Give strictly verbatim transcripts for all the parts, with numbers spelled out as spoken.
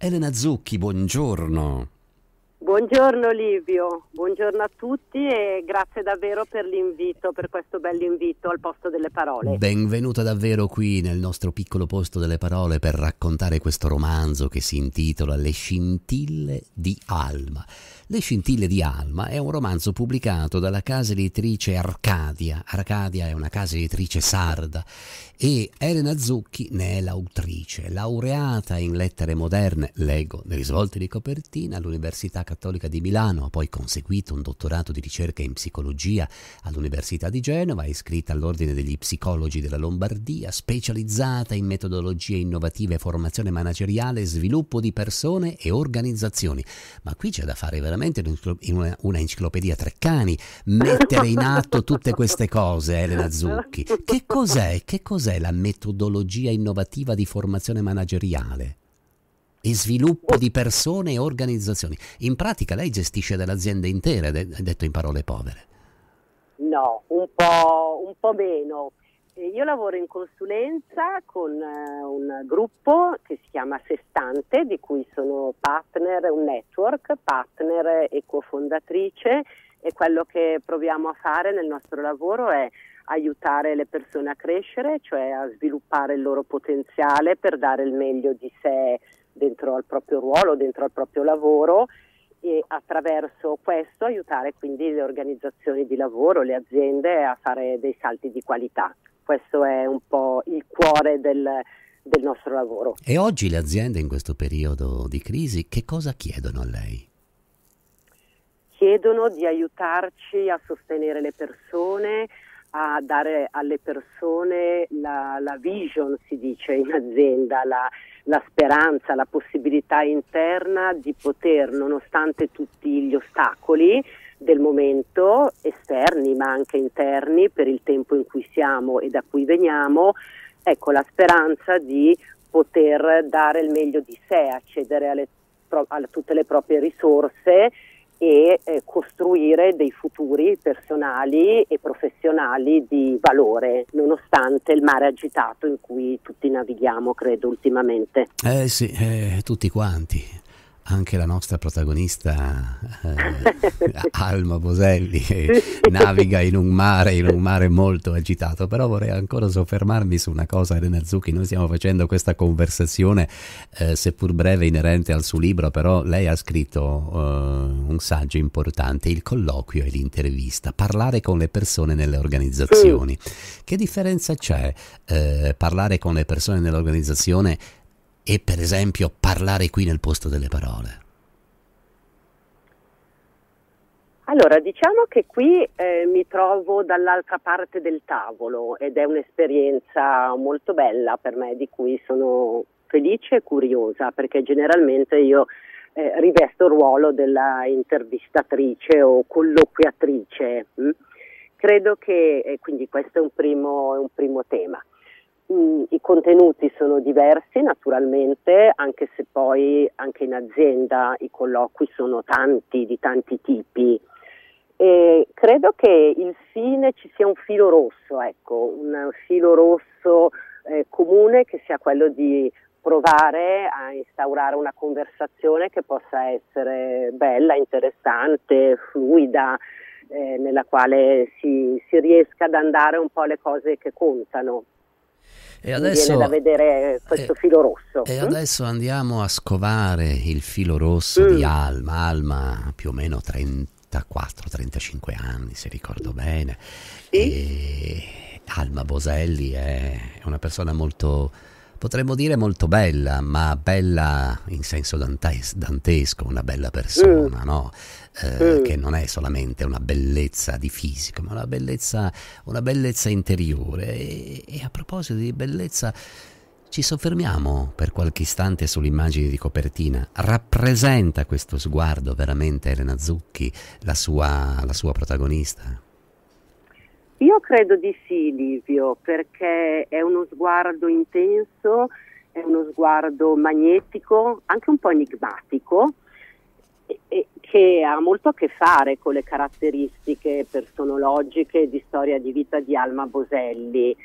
Elena Zucchi, buongiorno. Buongiorno Livio, buongiorno a tutti e grazie davvero per l'invito, per questo bell'invito al posto delle parole. Benvenuta davvero qui nel nostro piccolo posto delle parole per raccontare questo romanzo che si intitola Le scintille di Alma. Le scintille di Alma è un romanzo pubblicato dalla casa editrice Arcadia. Arcadia è una casa editrice sarda e Elena Zucchi ne è l'autrice, laureata in lettere moderne, leggo nei risvolti di copertina, all'Università Cattolica di Milano, ha poi conseguito un dottorato di ricerca in psicologia all'Università di Genova, è iscritta all'Ordine degli Psicologi della Lombardia, specializzata in metodologie innovative, formazione manageriale, sviluppo di persone e organizzazioni. Ma qui c'è da fare veramente una, una enciclopedia Treccani, mettere in atto tutte queste cose, Elena Zucchi. Che cos'è? Che cos'è la metodologia innovativa di formazione manageriale e sviluppo di persone e organizzazioni? In pratica lei gestisce delle aziende intere, detto in parole povere. No, un po', un po' meno. Io lavoro in consulenza con un gruppo che si chiama Sestante, di cui sono partner, un network, partner e cofondatrice, e quello che proviamo a fare nel nostro lavoro è aiutare le persone a crescere, cioè a sviluppare il loro potenziale per dare il meglio di sé dentro al proprio ruolo, dentro al proprio lavoro, e attraverso questo aiutare quindi le organizzazioni di lavoro, le aziende a fare dei salti di qualità. Questo è un po' il cuore del, del nostro lavoro. E oggi le aziende in questo periodo di crisi che cosa chiedono a lei? Chiedono di aiutarci a sostenere le persone, a dare alle persone la, la vision, si dice in azienda, la, la speranza, la possibilità interna di poter, nonostante tutti gli ostacoli del momento, esterni ma anche interni, per il tempo in cui siamo e da cui veniamo, ecco, la speranza di poter dare il meglio di sé, accedere alle, a tutte le proprie risorse e eh, costruire dei futuri personali e professionali di valore, nonostante il mare agitato in cui tutti navighiamo, credo, ultimamente. Eh sì, eh, tutti quanti. Anche la nostra protagonista eh, Alma Boselli eh, naviga in un mare in un mare molto agitato. Però vorrei ancora soffermarmi su una cosa, Elena Zucchi. Noi stiamo facendo questa conversazione eh, seppur breve, inerente al suo libro, però lei ha scritto eh, un saggio importante, Il colloquio e l'intervista, parlare con le persone nelle organizzazioni. Mm. Che differenza c'è eh, parlare con le persone nell'organizzazione e per esempio parlare qui nel posto delle parole? Allora, diciamo che qui eh, mi trovo dall'altra parte del tavolo ed è un'esperienza molto bella per me, di cui sono felice e curiosa, perché generalmente io eh, rivesto il ruolo della intervistatrice o colloquiatrice. Hm? Credo che, e quindi questo è un primo, è un primo tema. I contenuti sono diversi naturalmente, anche se poi anche in azienda i colloqui sono tanti, di tanti tipi, e credo che il fine ci sia un filo rosso, ecco, un filo rosso eh, comune, che sia quello di provare a instaurare una conversazione che possa essere bella, interessante, fluida, eh, nella quale si, si riesca ad andare un po' alle cose che contano. E adesso, viene da vedere questo eh, filo rosso. E hm? adesso andiamo a scovare il filo rosso mm. di Alma. Alma più o meno trentaquattro trentacinque anni, se ricordo bene. Sì? E Alma Boselli è una persona molto, potremmo dire molto bella, ma bella in senso dantes- dantesco, una bella persona, mm. no? Eh, mm. Che non è solamente una bellezza di fisico, ma una bellezza, una bellezza interiore. E, e a proposito di bellezza, ci soffermiamo per qualche istante sull'immagine di copertina. Rappresenta questo sguardo veramente Elena Zucchi la sua, la sua protagonista? Io credo di sì, Livio, perché è uno sguardo intenso, è uno sguardo magnetico, anche un po' enigmatico, e, e, che ha molto a che fare con le caratteristiche personologiche di storia di vita di Alma Boselli,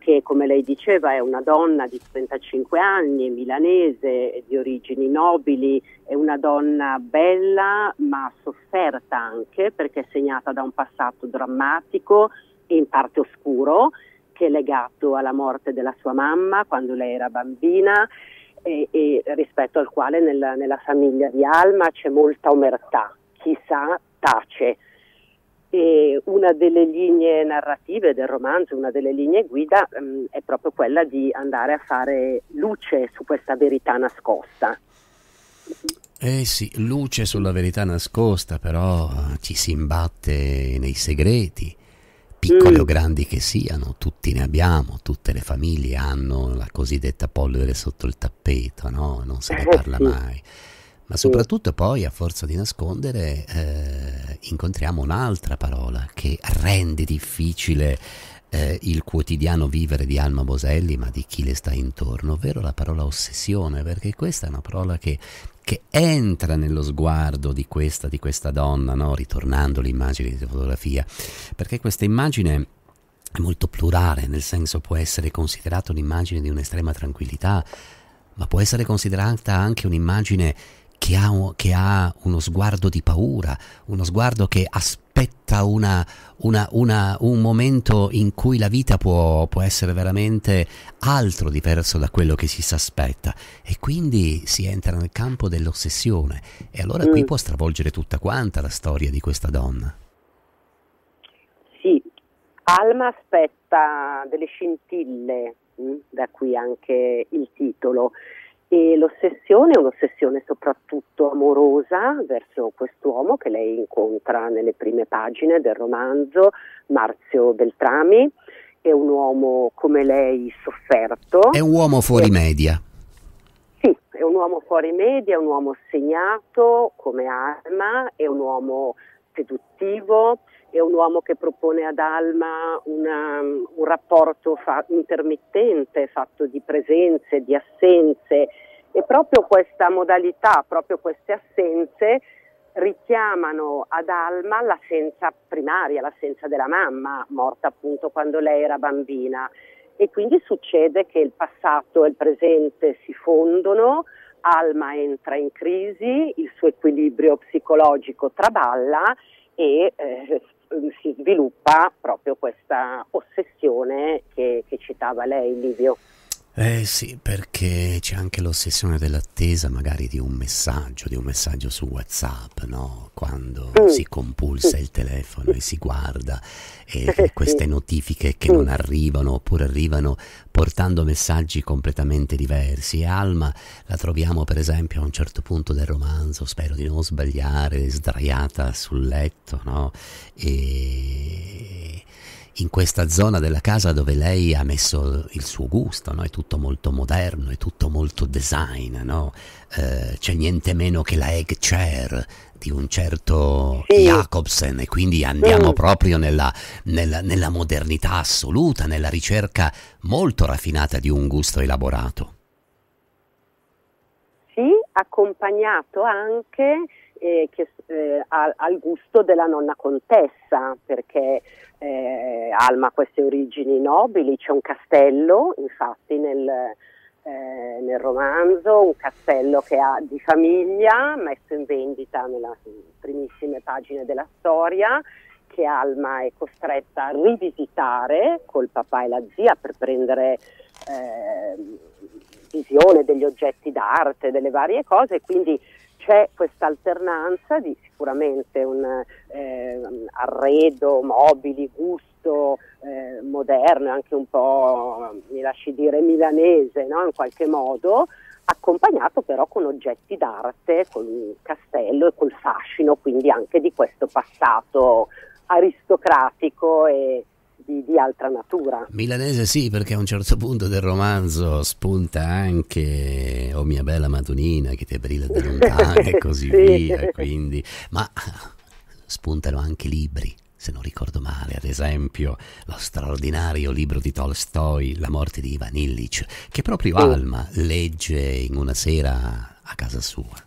che, come lei diceva, è una donna di trentacinque anni, milanese, di origini nobili, è una donna bella ma sofferta anche, perché è segnata da un passato drammatico e in parte oscuro, che è legato alla morte della sua mamma quando lei era bambina, e, e rispetto al quale nella, nella famiglia di Alma c'è molta omertà, chi sa tace. E una delle linee narrative del romanzo, una delle linee guida um, è proprio quella di andare a fare luce su questa verità nascosta. Eh sì, luce sulla verità nascosta, però ci si imbatte nei segreti, piccoli mm. o grandi che siano, tutti ne abbiamo, tutte le famiglie hanno la cosiddetta polvere sotto il tappeto, no? Non se ne parla mai. Ma soprattutto poi, a forza di nascondere, eh, incontriamo un'altra parola che rende difficile eh, il quotidiano vivere di Alma Boselli, ma di chi le sta intorno, ovvero la parola ossessione, perché questa è una parola che, che entra nello sguardo di questa, di questa donna, no? Ritornando all'immagine di fotografia, perché questa immagine è molto plurale, nel senso può essere considerata un'immagine di un'estrema tranquillità, ma può essere considerata anche un'immagine Che ha, che ha uno sguardo di paura, uno sguardo che aspetta una, una, una, un momento in cui la vita può, può essere veramente altro, diverso da quello che si aspetta, e quindi si entra nel campo dell'ossessione, e allora mm. qui può stravolgere tutta quanta la storia di questa donna. Sì, Alma aspetta delle scintille, mh, da qui anche il titolo. E l'ossessione è un'ossessione soprattutto amorosa verso quest'uomo che lei incontra nelle prime pagine del romanzo, Marzio Beltrami. È un uomo come lei sofferto. È un uomo fuori è, media. Sì, è un uomo fuori media, è un uomo segnato come Alma, è un uomo seduttivo, è un uomo che propone ad Alma una, un rapporto fa, intermittente, fatto di presenze, di assenze, e proprio questa modalità, proprio queste assenze richiamano ad Alma l'assenza primaria, l'assenza della mamma, morta appunto quando lei era bambina, e quindi succede che il passato e il presente si fondono, Alma entra in crisi, il suo equilibrio psicologico traballa e eh, si sviluppa proprio questa ossessione che, che citava lei, Livio. Eh sì, perché c'è anche l'ossessione dell'attesa magari di un messaggio, di un messaggio su WhatsApp, no? Quando mm. si compulsa mm. il telefono e si guarda e queste sì. notifiche che mm. non arrivano, oppure arrivano portando messaggi completamente diversi. E Alma la troviamo per esempio a un certo punto del romanzo, spero di non sbagliare, sdraiata sul letto, no? E in questa zona della casa dove lei ha messo il suo gusto, no? È tutto molto moderno, è tutto molto design, no? Eh, c'è niente meno che la egg chair di un certo sì. Jacobsen, e quindi andiamo mm. proprio nella, nella, nella modernità assoluta, nella ricerca molto raffinata di un gusto elaborato. Sì, accompagnato anche eh, che, eh, al, al gusto della nonna contessa, perché Eh, Alma ha queste origini nobili, c'è un castello infatti nel, eh, nel romanzo, un castello che ha di famiglia, messo in vendita nelle primissime pagine della storia, che Alma è costretta a rivisitare col papà e la zia per prendere eh, visione degli oggetti d'arte, delle varie cose, quindi c'è questa alternanza di sicuramente un eh, arredo, mobili, gusto eh, moderno, anche un po', mi lasci dire, milanese, no? In qualche modo, accompagnato però con oggetti d'arte, con il castello e col fascino quindi anche di questo passato aristocratico e Di, di altra natura. Milanese sì, perché a un certo punto del romanzo spunta anche "Oh mia bella Madonnina che te brilla da lontano" e così sì. via, quindi, ma spuntano anche libri, se non ricordo male, ad esempio lo straordinario libro di Tolstoi, La morte di Ivan Illich, che proprio sì. Alma legge in una sera a casa sua.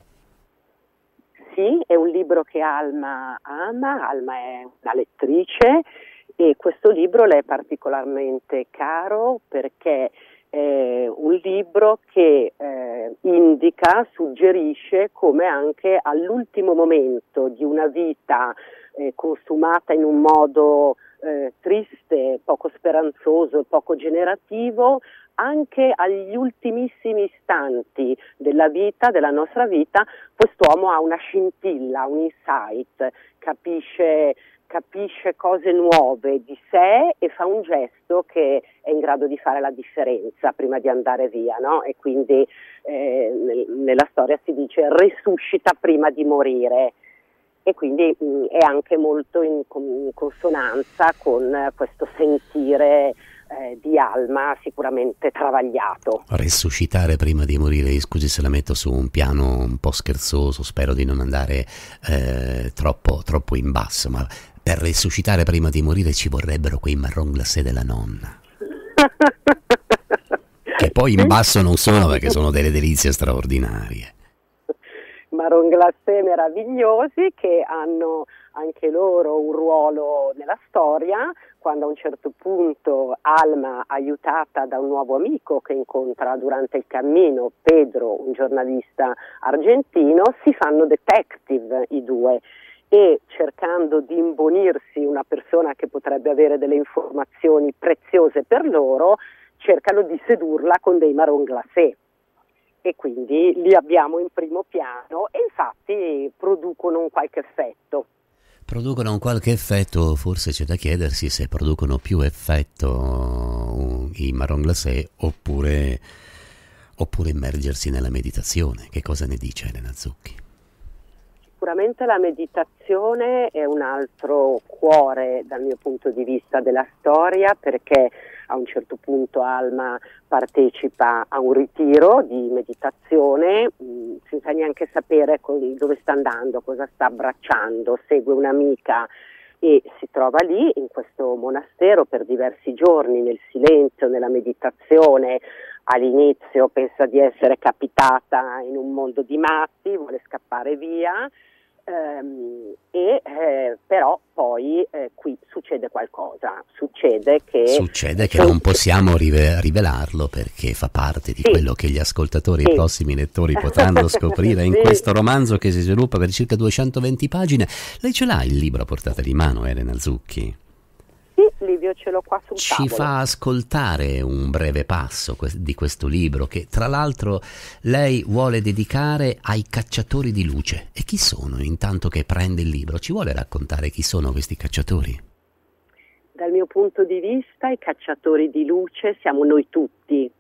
Sì, è un libro che Alma ama, Alma è una lettrice, e questo libro le è particolarmente caro perché è un libro che eh, indica, suggerisce come anche all'ultimo momento di una vita eh, consumata in un modo eh, triste, poco speranzoso, poco generativo, anche agli ultimissimi istanti della vita, della nostra vita, quest'uomo ha una scintilla, un insight, capisce, capisce cose nuove di sé e fa un gesto che è in grado di fare la differenza prima di andare via, no? E quindi eh, nel, nella storia si dice resuscita prima di morire. E quindi mh, è anche molto in, in consonanza con eh, questo sentire eh, di Alma sicuramente travagliato. Resuscitare prima di morire, scusi se la metto su un piano un po' scherzoso, spero di non andare eh, troppo, troppo in basso, ma per resuscitare prima di morire ci vorrebbero quei marron glacé della nonna. Che poi in basso non sono perché sono delle delizie straordinarie. Marron glacé meravigliosi che hanno anche loro un ruolo nella storia, quando a un certo punto Alma, aiutata da un nuovo amico che incontra durante il cammino, Pedro, un giornalista argentino, si fanno detective i due e cercando di imbonirsi una persona che potrebbe avere delle informazioni preziose per loro, cercano di sedurla con dei marron glacé. E quindi li abbiamo in primo piano e infatti producono un qualche effetto. Producono un qualche effetto, forse c'è da chiedersi se producono più effetto i marron glacé oppure, oppure immergersi nella meditazione. Che cosa ne dice Elena Zucchi? Sicuramente la meditazione è un altro cuore dal mio punto di vista della storia, perché a un certo punto Alma partecipa a un ritiro di meditazione mh, senza neanche sapere dove sta andando, cosa sta abbracciando, segue un'amica e si trova lì in questo monastero per diversi giorni nel silenzio, nella meditazione. All'inizio pensa di essere capitata in un mondo di matti, vuole scappare via, ehm, e eh, però poi eh, qui succede qualcosa, succede che... Succede che non possiamo rive- rivelarlo perché fa parte di sì. quello che gli ascoltatori, sì. i prossimi lettori potranno scoprire in sì. questo romanzo che si sviluppa per circa duecentoventi pagine. Lei ce l'ha il libro a portata di mano, Elena Zucchi? Sì, Livio, ce l'ho qua sul Ci tavolo. fa ascoltare un breve passo di questo libro che tra l'altro lei vuole dedicare ai cacciatori di luce. E chi sono? Intanto che prende il libro, ci vuole raccontare chi sono questi cacciatori? Dal mio punto di vista i cacciatori di luce siamo noi tutti.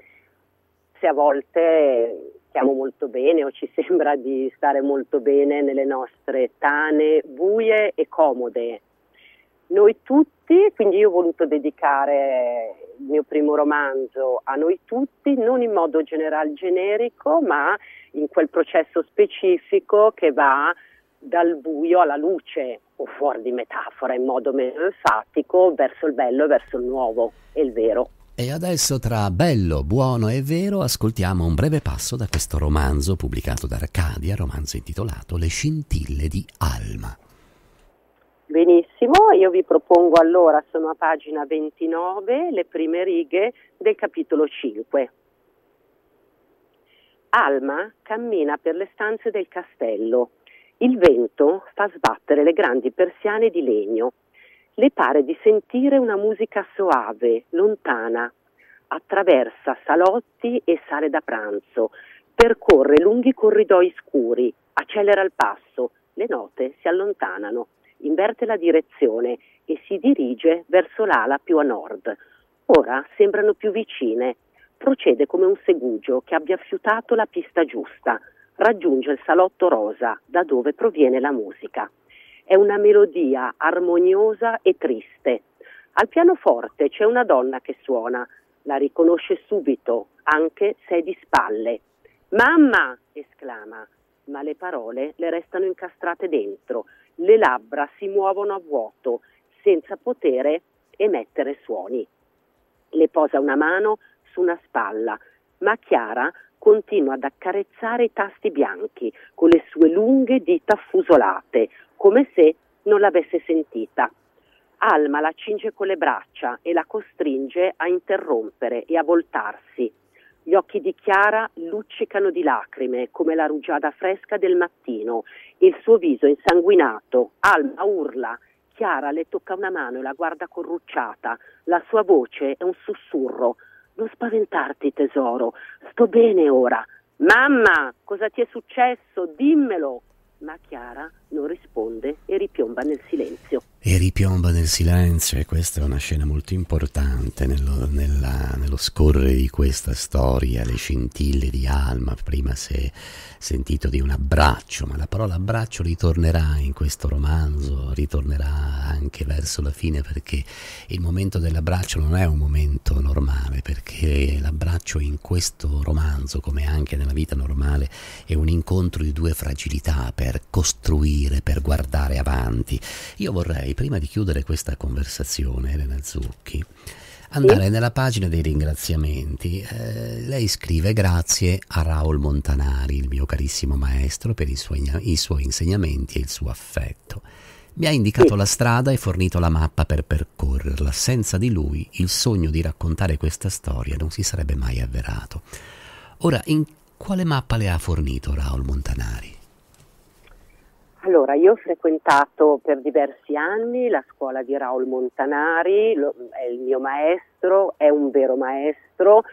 Se a volte stiamo molto bene o ci sembra di stare molto bene nelle nostre tane buie e comode, noi tutti, quindi io ho voluto dedicare il mio primo romanzo a noi tutti, non in modo general generico, ma in quel processo specifico che va dal buio alla luce, o fuori di metafora, in modo meno enfatico, verso il bello e verso il nuovo e il vero. E adesso tra bello, buono e vero ascoltiamo un breve passo da questo romanzo pubblicato da Arcadia, romanzo intitolato Le scintille di Alma. Benissimo, io vi propongo allora, sono a pagina ventinove, le prime righe del capitolo cinque. Alma cammina per le stanze del castello. Il vento fa sbattere le grandi persiane di legno. Le pare di sentire una musica soave, lontana. Attraversa salotti e sale da pranzo. Percorre lunghi corridoi scuri. Accelera il passo. Le note si allontanano. Inverte la direzione e si dirige verso l'ala più a nord. Ora sembrano più vicine. Procede come un segugio che abbia fiutato la pista giusta. Raggiunge il salotto rosa, da dove proviene la musica. È una melodia armoniosa e triste. Al pianoforte c'è una donna che suona. La riconosce subito, anche se è di spalle. «Mamma!» esclama, ma le parole le restano incastrate dentro. Le labbra si muovono a vuoto, senza poter emettere suoni. Le posa una mano su una spalla, ma Chiara continua ad accarezzare i tasti bianchi con le sue lunghe dita affusolate, come se non l'avesse sentita. Alma la cinge con le braccia e la costringe a interrompere e a voltarsi. Gli occhi di Chiara luccicano di lacrime come la rugiada fresca del mattino, il suo viso insanguinato. Alma urla, Chiara le tocca una mano e la guarda corrucciata, la sua voce è un sussurro. Non spaventarti tesoro, sto bene ora. Mamma, cosa ti è successo? Dimmelo. Ma Chiara non risponde e ripiomba nel silenzio. E ripiomba nel silenzio, e questa è una scena molto importante nello, nella, nello scorrere di questa storia, le scintille di Alma. Prima si è sentito di un abbraccio, ma la parola abbraccio ritornerà in questo romanzo, ritornerà anche verso la fine, perché il momento dell'abbraccio non è un momento normale, perché l'abbraccio in questo romanzo, come anche nella vita normale, è un incontro di due fragilità per costruire, per guardare avanti. Io vorrei, prima di chiudere questa conversazione, Elena Zucchi, andare sì. nella pagina dei ringraziamenti. Eh, lei scrive: grazie a Raul Montanari, il mio carissimo maestro, per i suoi, i suoi insegnamenti e il suo affetto. Mi ha indicato sì. la strada e fornito la mappa per percorrerla. Senza di lui il sogno di raccontare questa storia non si sarebbe mai avverato. Ora, in quale mappa le ha fornito Raul Montanari? Allora, io ho frequentato per diversi anni la scuola di Raul Montanari, lo, è il mio maestro, è un vero maestro.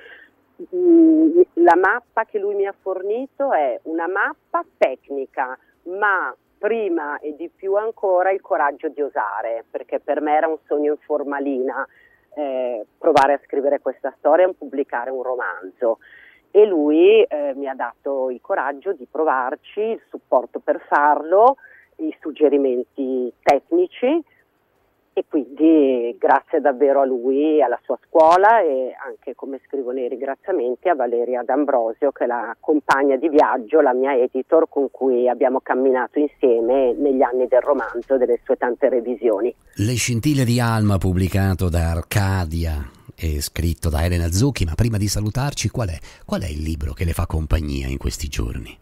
Mm, la mappa che lui mi ha fornito è una mappa tecnica, ma prima e di più ancora il coraggio di osare, perché per me era un sogno in formalina eh, provare a scrivere questa storia e pubblicare un romanzo. E lui eh, mi ha dato il coraggio di provarci, il supporto per farlo, i suggerimenti tecnici, e quindi grazie davvero a lui, alla sua scuola, e anche, come scrivo nei ringraziamenti, a Valeria D'Ambrosio, che è la compagna di viaggio, la mia editor, con cui abbiamo camminato insieme negli anni del romanzo e delle sue tante revisioni. Le scintille di Alma, pubblicato da Arcadia e scritto da Elena Zucchi. Ma prima di salutarci, qual è, qual è il libro che le fa compagnia in questi giorni?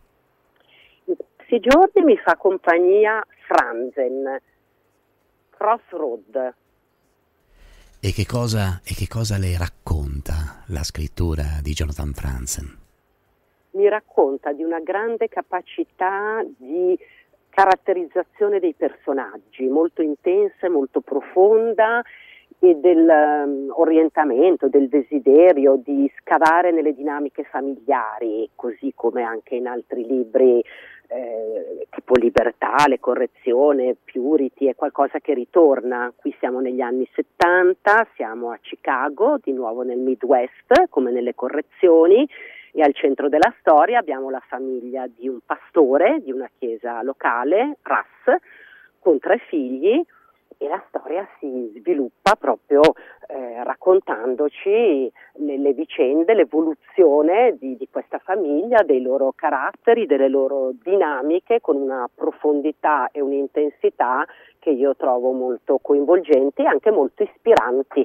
In questi giorni mi fa compagnia Franzen, Crossroad. E che cosa, e che cosa le racconta la scrittura di Jonathan Franzen? Mi racconta di una grande capacità di caratterizzazione dei personaggi, molto intensa e molto profonda, e dell'orientamento, um, del desiderio di scavare nelle dinamiche familiari, così come anche in altri libri eh, tipo Libertà, Le correzioni, Purity, è qualcosa che ritorna. Qui siamo negli anni settanta, siamo a Chicago, di nuovo nel Midwest, come nelle correzioni, e al centro della storia abbiamo la famiglia di un pastore di una chiesa locale, Russ, con tre figli. E la storia si sviluppa proprio eh, raccontandoci le, le vicende, l'evoluzione di, di questa famiglia, dei loro caratteri, delle loro dinamiche, con una profondità e un'intensità che io trovo molto coinvolgenti e anche molto ispiranti.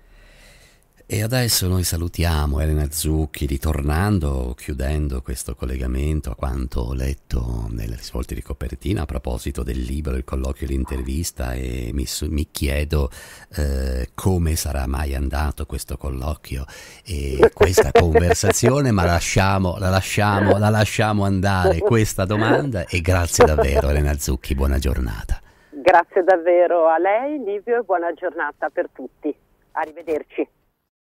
E adesso noi salutiamo Elena Zucchi, ritornando, chiudendo questo collegamento a quanto ho letto nelle risvolte di copertina a proposito del libro, il colloquio, l'intervista, e mi, mi chiedo eh, come sarà mai andato questo colloquio e questa conversazione, ma lasciamo, la, lasciamo, la lasciamo andare questa domanda. E grazie davvero Elena Zucchi, buona giornata. Grazie davvero a lei, Livio, e buona giornata per tutti. Arrivederci.